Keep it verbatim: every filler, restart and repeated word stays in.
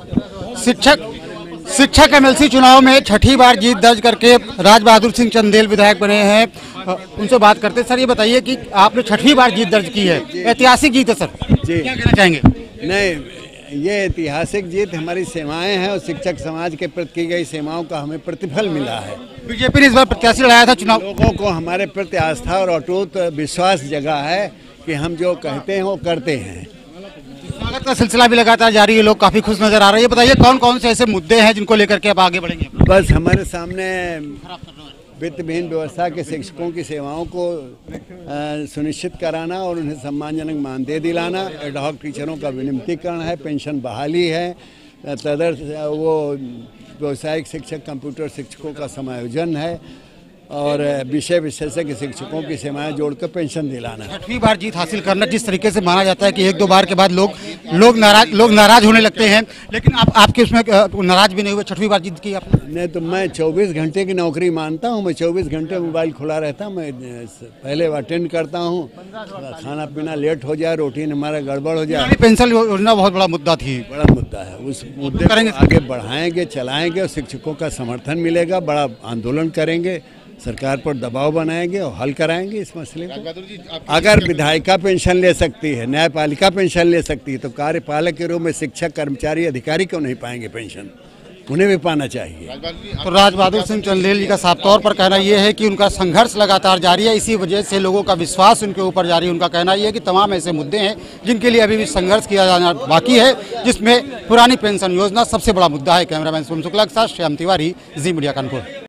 शिक्षक शिक्षक एमएलसी चुनाव में छठी बार जीत दर्ज करके राज बहादुर सिंह चंदेल विधायक बने हैं। उनसे बात करते हैं। सर, ये बताइए कि आपने छठी बार जीत दर्ज की है, ऐतिहासिक जीत है सर, जी क्या कहना चाहेंगे? नहीं, ये ऐतिहासिक जीत हमारी सेवाएं हैं और शिक्षक समाज के प्रति की गई सेवाओं का हमें प्रतिफल मिला है। बीजेपी ने इस बार प्रत्याशी लड़ाया था चुनाव, लोगों को हमारे प्रति आस्था और अटूट विश्वास जगा है कि हम जो कहते हैं वो करते हैं। स्वागत का सिलसिला भी लगातार जारी है, लोग काफी खुश नजर आ रहे हैं। ये बताइए कौन कौन से ऐसे मुद्दे हैं जिनको लेकर के आप आगे बढ़ेंगे? बस हमारे सामने वित्त विहीन व्यवस्था के शिक्षकों की सेवाओं को सुनिश्चित कराना और उन्हें सम्मानजनक मानदेय दिलाना, एडहॉक टीचरों का विनियमितीकरण है, पेंशन बहाली है, तदर्थ वो व्यावसायिक शिक्षक कंप्यूटर शिक्षकों का समायोजन है और विषय विशेषज्ञ शिक्षकों की सेवाएं जोड़कर पेंशन दिलाना। छठवीं बार जीत हासिल करना जिस तरीके से माना जाता है कि एक दो बार के बाद लोग लोग नाराज लोग नाराज होने लगते हैं, लेकिन आप आपके उसमें नाराज भी नहीं हुए? छठवीं बार जीत की आपने? नहीं, तो मैं चौबीस घंटे की नौकरी मानता हूं। मैं चौबीस घंटे मोबाइल खुला रहता, मैं पहले अटेंड करता हूं। खाना पीना लेट हो जाए, रूटीन हमारा गड़बड़ हो जाए। पेंशन योजना बहुत बड़ा मुद्दा थी, बड़ा मुद्दा है। उस मुद्दे को आगे बढ़ाएंगे, चलाएंगे और शिक्षकों का समर्थन मिलेगा। बड़ा आंदोलन करेंगे, सरकार पर दबाव बनाएंगे और हल कराएंगे इस मसले को। अगर विधायिका पेंशन ले सकती है, न्यायपालिका पेंशन ले सकती है, तो कार्यपालक के रूप में शिक्षक, कर्मचारी, अधिकारी क्यों नहीं पाएंगे पेंशन? उन्हें भी पाना चाहिए। तो राज बहादुर सिंह चंदेल जी का साफ तौर पर कहना यह है कि उनका संघर्ष लगातार जारी है, इसी वजह से लोगों का विश्वास उनके ऊपर जारी है। उनका कहना यह है कि तमाम ऐसे मुद्दे हैं जिनके लिए अभी भी संघर्ष किया जाना बाकी है, जिसमें पुरानी पेंशन योजना सबसे बड़ा मुद्दा है। कैमरामैन सोम शुक्ला के साथ श्याम तिवारी, जी मीडिया कानपुर।